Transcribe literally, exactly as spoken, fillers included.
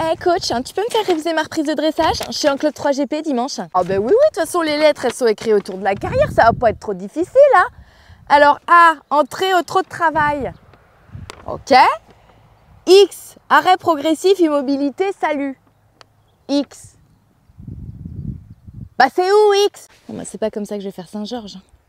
Hey coach, tu peux me faire réviser ma reprise de dressage? Je suis en club trois G P dimanche. Ah ben oui, oui, de toute façon les lettres elles sont écrites autour de la carrière, ça va pas être trop difficile hein. Alors A, entrée au trot de travail. Ok. X, arrêt progressif, immobilité, salut. X. Bah c'est où X? Bon bah c'est pas comme ça que je vais faire Saint-Georges.